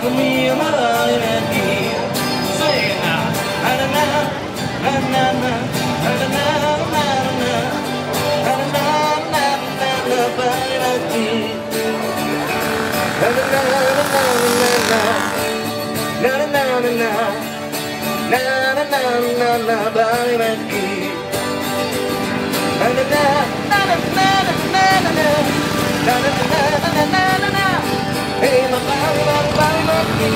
for me and my darling and me. Sing it now. Na na na na na na na na na na na na na na nobody like me. Na na na na na na na na na na na na na na nobody like me. Na na na na na na na na na na na na na na. Hey, my body like me.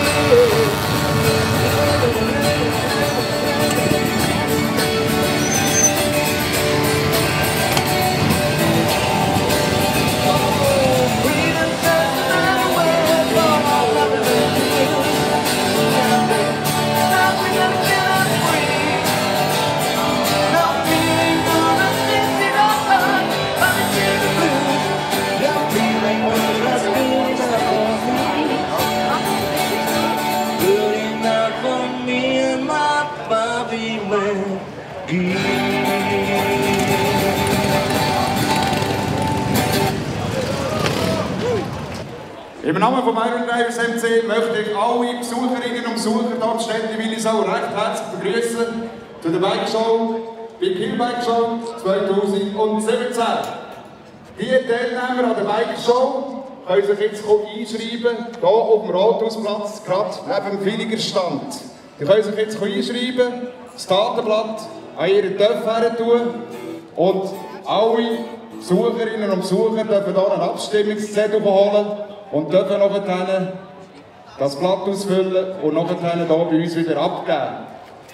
Im Namen von Iron Drivers MC möchte ich alle Besucherinnen und Besucher hier in Städte Willisau recht herzlich begrüßen zu der Bike Show, Big Hill Bike Show 2017. Die Teilnehmer an der Bike Show können sich jetzt einschreiben, hier auf dem Rathausplatz, gerade neben dem Filigerstand. Die können sich jetzt einschreiben, das Datenblatt an ihren Töpf her tun und alle Besucherinnen und Besucher dürfen hier einen Abstimmungszettel holen und dürfen nachher das Blatt ausfüllen und nachher hier bei uns wieder abgeben.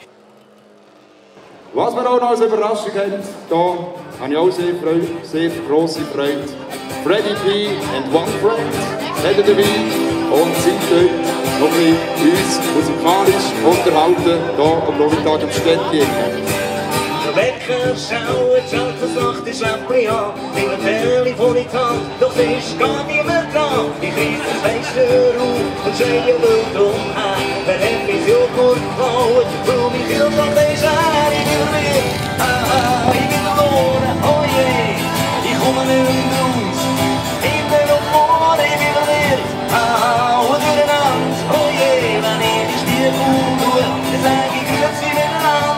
Was wir auch noch als Überraschung haben, da habe ich auch sehr grosse Freude. Freddy P and One Friend reden dabei und sind dort noch ein bisschen uns musikalisch unterhalten, hier am Nachmittag im Städtchen. Der Wecker schaut, schaut das Nacht ist Lämpchen an, nimmt ein Telefon in die Hand, doch es ist gar niemand dran. Ich reiss das Fenster auf und schreie wild umher. Wer hat mein Joghurt geklaut, weil mein Kühlschrank ist leer. Ich will mehr, ich will wohnen, oh je, ich komme nicht mehr raus. Hinten und vorne, ich will mehr, und durcheinander, oh je, wenn ich die Spiegel tue, dann sag ich grüezi miteinander.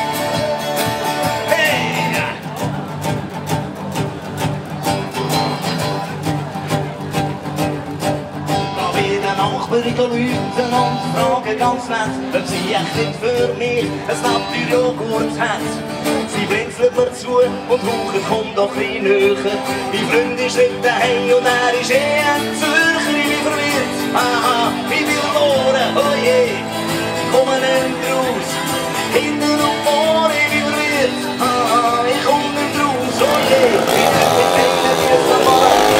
Ich kann rufen und fragen ganz nett, ob sie echt nicht für mich ein Naturjoghurt hat. Sie blinzelt mir zu und rauchen, komm doch ein näher. Mein Freund ist nicht daheim und er ist ein Zürcher, ich bin verwirrt. Ich will wohnen, oh je, komme nicht raus. Hinten und vorne, ich bin verwirrt. Ich komme nicht raus, oh je. Ich bin mit Händen, wie es am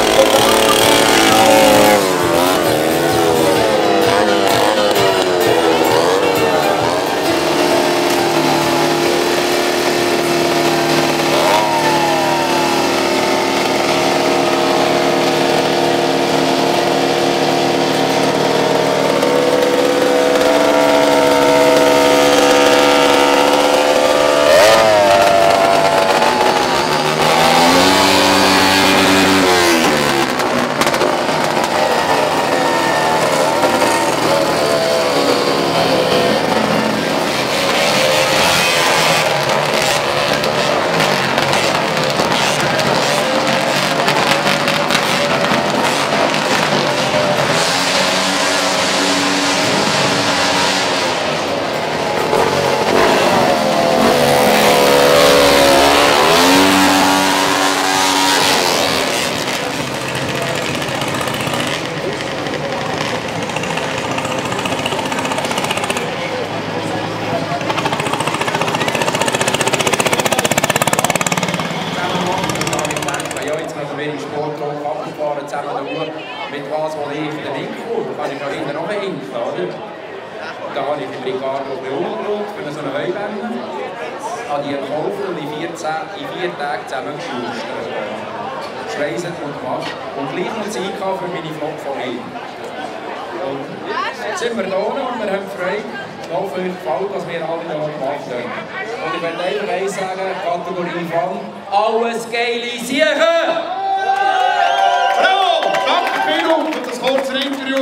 mit was, wo ich in den Wind komme, kann ich da hinten noch hinten, oder? Da habe ich die Brigado beurlaubt für so eine Heuwende. Habe die gekauft und in 4 Tagen zusammengeschustert. Schweissen und gemacht. Und gleich noch Zeit für meine Flockfamilie. Und jetzt sind wir da und wir haben Freude. Ich hoffe, euch gefällt, was wir alle hier gemacht haben. Und ich werde einfach eins sagen, Kategorie von alles geile Siechen! Bravo! Danke vielmals für das kurze Interview.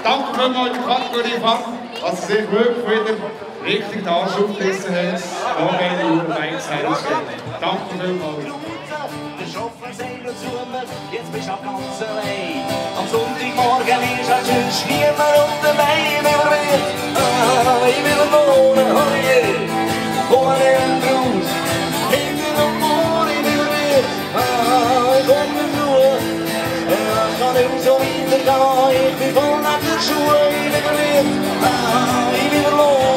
Danke vielmals in der Kategorie Fang, dass Sie sich wirklich wieder richtig den Arsch aufgerissen haben, auch wenn die Jugendbikes herstellen. Danke vielmals. Der Chauffeur sagt zu mir, jetzt bist du ganz allein. Am Sonntagmorgen ist als sonst niemand auf der Beine. Ich will wohnen, oh je, komm nicht raus. Hinten am Morgen, ich will mit, ich komm nicht nur. Ich kann nicht so weitergehen, ich bin voll nach der Schuhe. Ich will mit, ich will wohnen.